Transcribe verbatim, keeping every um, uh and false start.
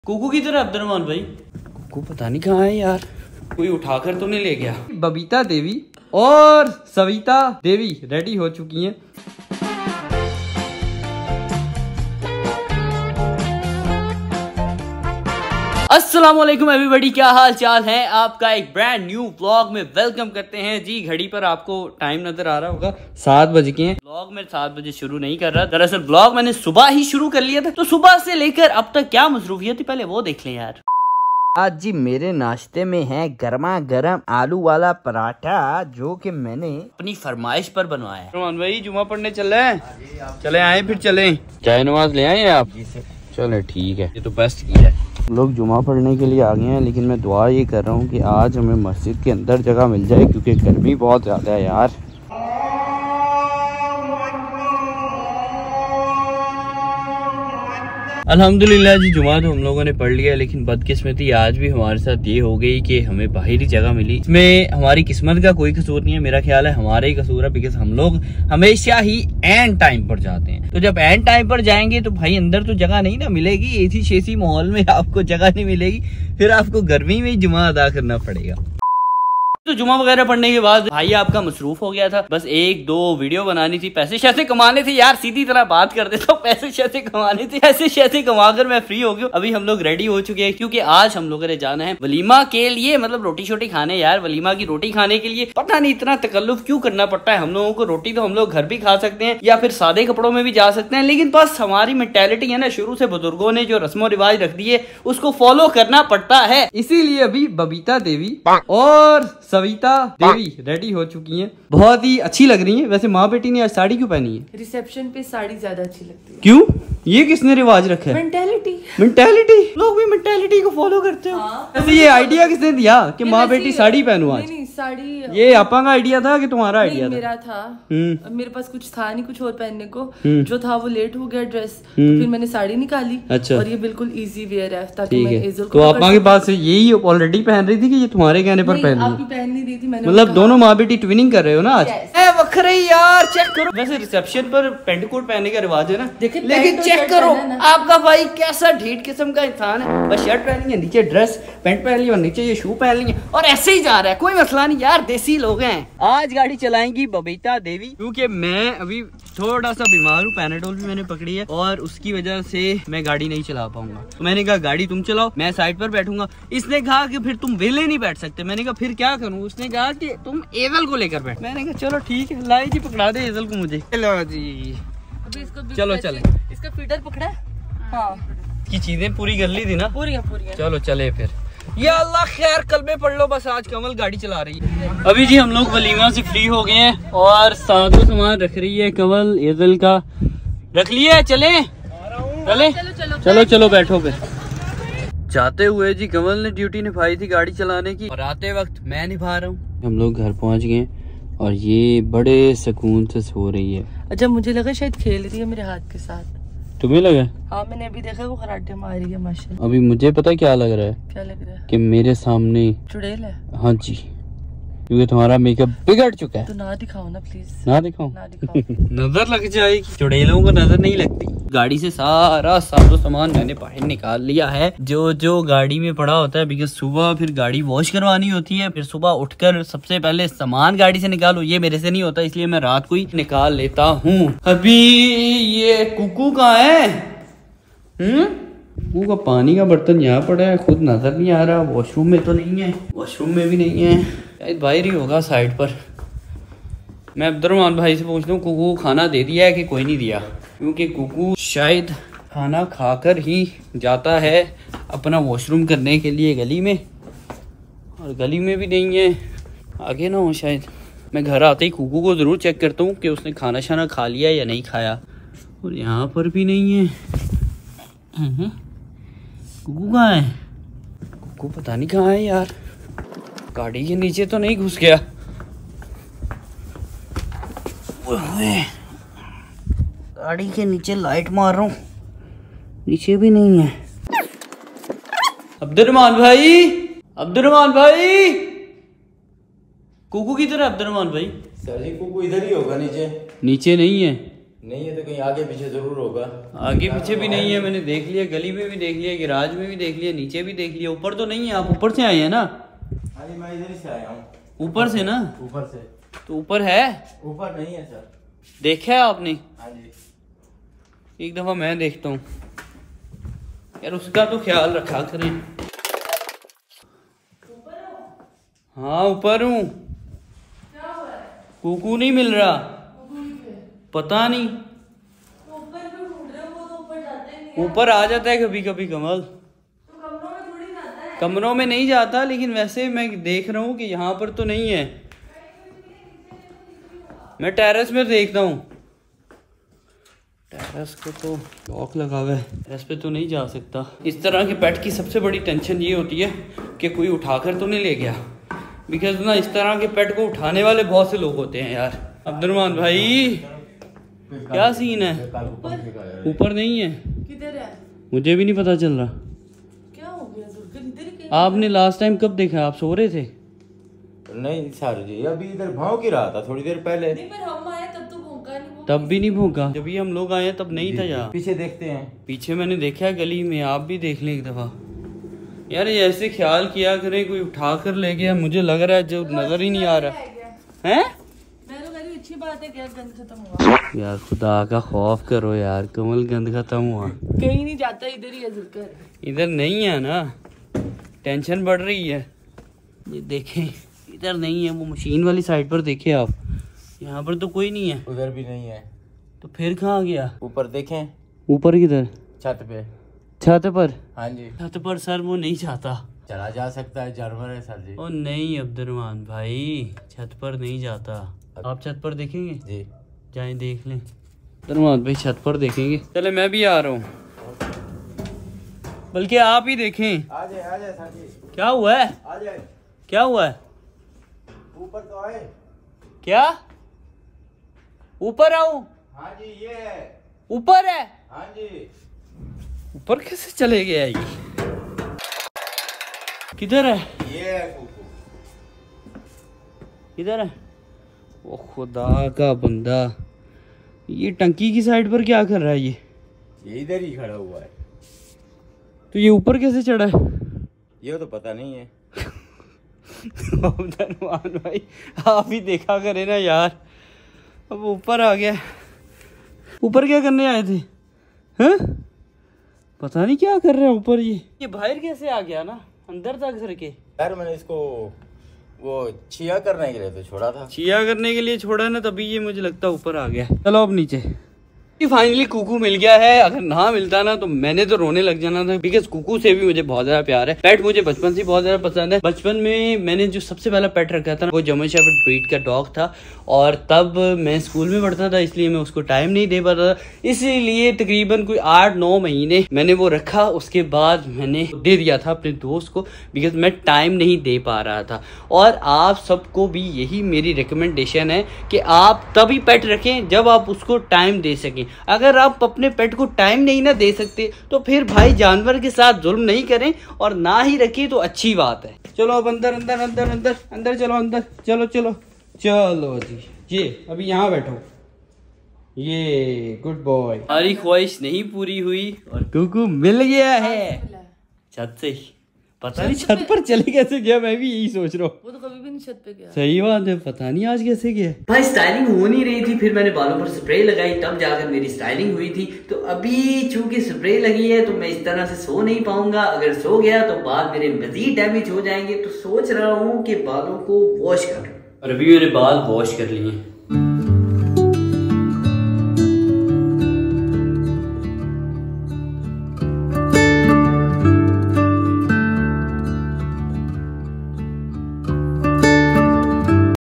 कुकू की तरह अब्दुलरहमान भाई, कुकू पता नहीं कहाँ है यार, कोई उठाकर तो नहीं ले गया। बबीता देवी और सविता देवी रेडी हो चुकी हैं। अस्सलामुअलैकुम एवरीबॉडी, क्या हाल चाल है आपका। एक ब्रांड न्यू व्लॉग में वेलकम करते हैं जी। घड़ी पर आपको टाइम नजर आ रहा होगा, सात बज के हैं। व्लॉग में सात बजे शुरू नहीं कर रहा, दरअसल व्लॉग मैंने सुबह ही शुरू कर लिया था। तो सुबह से लेकर अब तक क्या मसरूफियत थी पहले वो देख लें यार। आज जी मेरे नाश्ते में है गर्मा गर्म आलू वाला पराठा, जो कि मैंने अपनी फरमाइश पर बनवाया है। रोमान भाई जुमा पढ़ने चल रहे हैं, चले आए फिर चले। चाय नमाज ले आए आप? चले ठीक है, ये तो बेस्ट किया है। लोग जुमा पढ़ने के लिए आ गए हैं, लेकिन मैं दुआ ये कर रहा हूँ कि आज हमें मस्जिद के अंदर जगह मिल जाए, क्योंकि गर्मी बहुत ज़्यादा है यार। अल्हम्दुलिल्लाह जी, जुमा तो हम लोगों ने पढ़ लिया, लेकिन बदकिस्मती आज भी हमारे साथ ये हो गई कि हमें बाहरी जगह मिली। इसमें हमारी किस्मत का कोई कसूर नहीं है, मेरा ख्याल है हमारा ही कसूर है, बिकॉज हम लोग हमेशा ही एंड टाइम पर जाते हैं। तो जब एंड टाइम पर जाएंगे तो भाई अंदर तो जगह नहीं ना मिलेगी, एसी शेसी माहौल में आपको जगह नहीं मिलेगी, फिर आपको गर्मी में ही जुमा अदा करना पड़ेगा। तो जुमा वगैरह पढ़ने के बाद भाई आपका मसरूफ हो गया था, बस एक दो वीडियो बनानी थी, पैसे शैसे कमाने थे यार। सीधी तरह बात कर देता हूँ, पैसे शैसे कमाने थे। पैसे शैसे कमाकर मैं फ्री हो गया। अभी हम लोग रेडी हो चुके हैं, क्योंकि आज हम लोगों ने जाना है वलीमा के लिए, मतलब रोटी शोटी खाने यार। वलीमा की रोटी खाने के लिए पता नहीं इतना तकल्लुफ क्यों करना पड़ता है हम लोगों को। रोटी तो हम लोग घर भी खा सकते हैं या फिर सादे कपड़ों में भी जा सकते हैं, लेकिन बस हमारी मेंटेलिटी है ना, शुरू से बुजुर्गों ने जो रस्मो रिवाज रख दिए उसको फॉलो करना पड़ता है। इसीलिए अभी बबीता देवी और सविता रेडी हो चुकी हैं। बहुत ही अच्छी लग रही हैं। वैसे माँ बेटी ने आज साड़ी क्यों पहनी है? रिसेप्शन पे साड़ी ज्यादा अच्छी लगती है। क्यों? ये किसने रिवाज रखा है? मेंटालिटी मेंटालिटी लोग भी मेंटालिटी को फॉलो करते हो। हाँ। वैसे ये आइडिया किसने दिया कि माँ बेटी साड़ी पहनो आज? नहीं, नहीं, साड़ी ये आपा का आइडिया था कि तुम्हारा आइडिया था? मेरा था। मेरे पास कुछ था नहीं कुछ और पहनने को, जो था वो लेट हो गया ड्रेस, तो फिर मैंने साड़ी निकाली। अच्छा। और ये बिल्कुल इजी वेयर है, ताकि मैं इज़ल को। तो आपा के पास यही ऑलरेडी पहन रही थी कि ये तुम्हारे कहने पर पहन आपकी पहन नहीं रही थी मैंने? मतलब दोनों माँ बेटी ट्विनिंग कर रहे हो ना आज? वखरे यार, चेक करो। वैसे रिसेप्शन पर पेंट कोट पहनने का रिवाज है ना, लेकिन चेक करो आपका भाई कैसा ढीठ किस्म का इंसान है। बस शर्ट पहन ली है, नीचे ड्रेस पैंट पहन ली और नीचे ये शू पहन ली और ऐसे ही जा रहा है। कोई मसला नहीं यार, देसी लोग हैं। आज गाड़ी चलाएंगी बबीता देवी, क्योंकि मैं अभी थोड़ा सा बीमार हूँ, पैनाडोल भी मैंने पकड़ी है और उसकी वजह से मैं गाड़ी नहीं चला पाऊंगा। तो मैंने कहा गाड़ी तुम चलाओ, मैं साइड पर बैठूंगा। इसने कहा कि फिर तुम वेले नहीं बैठ सकते। मैंने कहा फिर क्या करूँ? उसने कहा कि तुम एजल को लेकर बैठ। मैंने कहा चलो ठीक है, लाई जी पकड़ा दे एजल को मुझे। चलो जी, अभी इसको चलो चले। इसका फीडर पकड़ा। हाँ, की चीजें पूरी कर ली थी ना? पूरी है, पूरी है। चलो चले फिर। या अल्लाह खैर कलमे पढ़ लो बस। आज कमल गाड़ी चला रही है। अभी जी हम लोग वलीमा से फ्री हो गए हैं और सादो सामान रख रही है कमल। एजल का रख लिया, चले चले चलो चलो चलो चलो बैठो पे। जाते हुए जी कमल ने ड्यूटी निभाई थी गाड़ी चलाने की, और आते वक्त मैं निभा रहा हूँ। हम लोग घर पहुँच गए और ये बड़े सुकून से सो रही है। अच्छा, मुझे लगा शायद खेल रही है मेरे हाथ के साथ। तुम्हें लगा? हाँ, मैंने अभी देखा वो खराटे मार रही है माशाल्लाह। अभी मुझे पता क्या लग रहा है? क्या लग रहा है? कि मेरे सामने चुड़ैल है। हाँ जी, क्योंकि तुम्हारा मेकअप बिगड़ चुका है। तो ना दिखाओ ना प्लीज। ना दिखाओ, ना दिखाओ। नजर लग जाएगी। चुड़ैलों को नजर नहीं लगती। गाड़ी से सारा साजो सामान मैंने बाहर निकाल लिया है, जो जो गाड़ी में पड़ा होता है, बिकॉज सुबह फिर गाड़ी वॉश करवानी होती है। फिर सुबह उठकर सबसे पहले सामान गाड़ी से निकालो, ये मेरे से नहीं होता, इसलिए मैं रात को ही निकाल लेता हूँ। अभी ये कुकू कहाँ है? हम्म, कुकू का पानी का बर्तन यहाँ पड़ा है, खुद नजर नहीं आ रहा। वॉशरूम में तो नहीं है, वॉशरूम में भी नहीं है, शायद बाहर ही होगा साइड पर। मैं अब्दुलरहमान भाई से पूछता हूँ कुकू खाना दे दिया है कि कोई नहीं दिया, क्योंकि कुकू शायद खाना खाकर ही जाता है अपना वॉशरूम करने के लिए गली में, और गली में भी नहीं है, आगे ना हो शायद। मैं घर आते ही कुकू को ज़रूर चेक करता हूँ कि उसने खाना शाना खा लिया या नहीं खाया, और यहाँ पर भी नहीं है। कुकू कहाँ है? कुकू पता नहीं कहाँ है यार। गाड़ी के नीचे तो नहीं घुस गया? गाड़ी के नीचे लाइट मार रहा हूँ, नीचे भी नहीं है। अब्दुलरहमान भाई, अब्दुलरहमान भाई, कुकू की तरह अब्दुलरहमान भाई। सर जी कुकू इधर ही होगा, नीचे नीचे नहीं है। नहीं है तो कहीं आगे पीछे जरूर होगा। आगे पीछे भी नहीं है, मैंने देख लिया, गली में भी देख लिया, गैराज में भी देख लिया, नीचे भी देख लिया। ऊपर तो नहीं है। आप ऊपर से आए हैं ना? अरे मैं इधर से आया हूँ। ऊपर से ना? ऊपर से। तो ऊपर है? ऊपर नहीं है सर। देखा है आपने? हाँ जी। एक दफा मैं देखता हूँ यार, उसका तो ख्याल रखा करें। हाँ ऊपर हूँ। कुकू नहीं मिल रहा, पता नहीं। ऊपर आ जाता है कभी कभी कमल, कमरों में नहीं जाता, लेकिन वैसे मैं देख रहा हूँ कि यहाँ पर तो नहीं है। मैं टेरेस में देखता हूँ। टेरेस को तो लॉक लगा हुआ है, टेरेस पे तो नहीं जा सकता। इस तरह के पेट की सबसे बड़ी टेंशन ये होती है कि कोई उठाकर तो नहीं ले गया, बिकॉज ना इस तरह के पेट को उठाने वाले बहुत से लोग होते हैं यार। अब्दुर्रहमान भाई क्या सीन है? ऊपर नहीं है। किधर है? मुझे भी नहीं पता चल रहा। क्या हो गया? आपने लास्ट टाइम कब देखा? आप सो रहे थे? नहीं सर जी, अभी इधर भौंक ही रहा था थोड़ी देर पहले। नहीं, पर हम आए तब तो भौंका नहीं। तब भी नहीं भौंका? जब भी हम लोग आए तब नहीं था यहाँ। पीछे देखते हैं। पीछे मैंने देखा है गली में, आप भी देख लें एक दफा यार। ये ऐसे ख्याल किया करें कोई उठा कर ले गया, मुझे लग रहा है जो नजर ही नहीं आ रहा है। मैं तो कह रही अच्छी बात है, गैस गंद खत्म हुआ यार। खुदा का खौफ करो यार, कमल गंद खत्म हुआ। कहीं नहीं जाता, इधर ही है जिक्र। इधर नहीं है ना, टेंशन बढ़ रही है। ये देखें, इधर नहीं है। वो मशीन वाली साइड पर देखे आप, यहाँ पर तो कोई नहीं है। उधर भी नहीं है। तो फिर कहाँ गया? ऊपर देखें। ऊपर किधर? छत पे। छत पर? हाँ जी। छत पर सर वो नहीं चाहता। चला जा सकता है, जानवर है सर जी। ओ नहीं अब्दुर्रहमान भाई, छत पर नहीं जाता। आप छत पर देखेंगे? जी जाएं देख लें। अब्दुर्रहमान भाई छत पर देखेंगे। चले मैं भी आ रहा हूँ, बल्कि आप ही देखें। आ जाए आ जाए सर जी। क्या हुआ है? आ जाए। क्या हुआ है? ऊपर तो आए। क्या ऊपर आऊं? हाँ जी ये है। ऊपर है? हाँ जी। ऊपर कैसे चले गया ये? किधर है? ये है कुकू। किधर है? ओ खुदा का बंदा, ये टंकी की साइड पर क्या कर रहा है ये? ये इधर ही खड़ा हुआ है। तो ये ऊपर कैसे चढ़ा है? ये तो पता नहीं है। अब्दुर्रहमान भाई आप ही देखा करे ना यार। अब ऊपर आ गया। ऊपर क्या करने आए थे? हैं? पता नहीं क्या कर रहा है ऊपर ये। ये बाहर कैसे आ गया ना, अंदर तक घर के। यार मैंने इसको वो छिया करने के लिए तो छोड़ा था। छिया करने के लिए छोड़ा ना, तभी ये मुझे लगता है ऊपर आ गया। चलो अब नीचे। फाइनली कुकू मिल गया है। अगर ना मिलता ना तो मैंने तो रोने लग जाना था, बिकॉज कुकू से भी मुझे बहुत ज्यादा प्यार है। पेट मुझे बचपन से बहुत ज्यादा पसंद है। बचपन में मैंने जो सबसे पहला पेट रखा था वो जर्मन शेफर्ड ब्रीड का डॉग था, और तब मैं स्कूल में पढ़ता था, इसलिए मैं उसको टाइम नहीं दे पाता था। इसीलिए तकरीबन कोई आठ नौ महीने मैंने वो रखा। उसके बाद मैंने दे दिया था अपने दोस्त को, बिकॉज मैं टाइम नहीं दे पा रहा था। और आप सबको भी यही मेरी रिकमेंडेशन है कि आप तभी पेट रखें जब आप उसको टाइम दे सकें। अगर आप अपने पेट को टाइम नहीं ना दे सकते तो फिर भाई जानवर के साथ जुल्म नहीं करें, और ना ही रखिए तो अच्छी बात है। चलो अब अंदर अंदर अंदर अंदर अंदर चलो, अंदर चलो चलो चलो जी। ये अभी यहाँ बैठो। ये गुड बॉय। हमारी ख्वाहिश नहीं पूरी हुई और कुकू मिल गया है छत से। पता नहीं छत पर चले कैसे गया, मैं भी यही सोच रहा हूँ। वो तो कभी भी नहीं छत पे गया। सही बात है, पता नहीं आज कैसे गया। भाई स्टाइलिंग हो नहीं रही थी, फिर मैंने बालों पर स्प्रे लगाई, तब जाकर मेरी स्टाइलिंग हुई थी। तो अभी चूंकि स्प्रे लगी है तो मैं इस तरह से सो नहीं पाऊंगा। अगर सो गया तो बाल मेरे मजीद डैमेज हो जाएंगे। तो सोच रहा हूँ कि बालों को वॉश कर, और अभी मैंने बाल वॉश कर लिए।